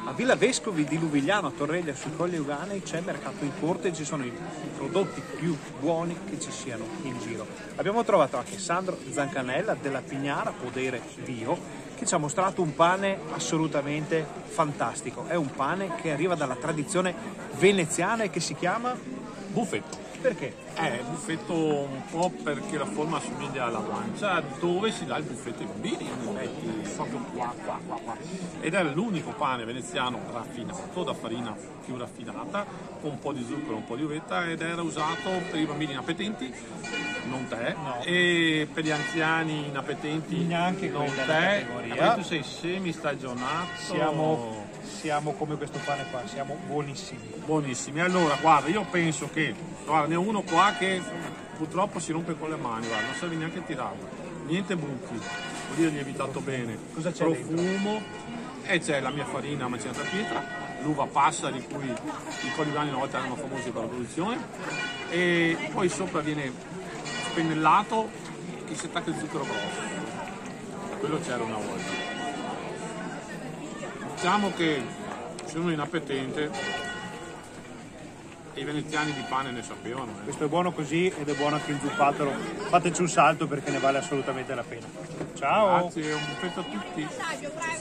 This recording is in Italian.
A Villa Vescovi di Luvigliano, a Torreglia, sui Colli Euganei, c'è mercato in corte e ci sono i prodotti più buoni che ci siano in giro. Abbiamo trovato anche Sandro Zancanella della Pignara Podere Bio, che ci ha mostrato un pane assolutamente fantastico. È un pane che arriva dalla tradizione veneziana e che si chiama Buffetto. perché? Buffetto un po' perché la forma assomiglia alla guancia, dove si dà il buffetto ai bambini, in effetti, proprio qua. Ed è l'unico pane veneziano raffinato, da farina più raffinata, con un po' di zucchero, un po' di uvetta, ed era usato per i bambini inappetenti, non te, No. E per gli anziani inappetenti, Neanche non quella te. categoria. Tu sei semistagionato. Siamo come questo pane qua, siamo buonissimi. Buonissimi. Allora, guarda, io penso che, guarda, ne ho uno qua che purtroppo si rompe con le mani, guarda, non serve neanche tirarlo. Niente buchi, vuol dire lievitato bene. Cosa c'è Profumo, e c'è la mia farina macinata a pietra, l'uva passa di cui i colivani una volta erano famosi per la produzione, e poi sopra viene spennellato che si attacca il zucchero grosso. Quello c'era una volta. Diciamo che sono inappetente e i veneziani di pane ne sapevano. Questo è buono così ed è buono anche inzuppatelo. Fateci un salto perché ne vale assolutamente la pena. Ciao! Grazie, un buffetto a tutti.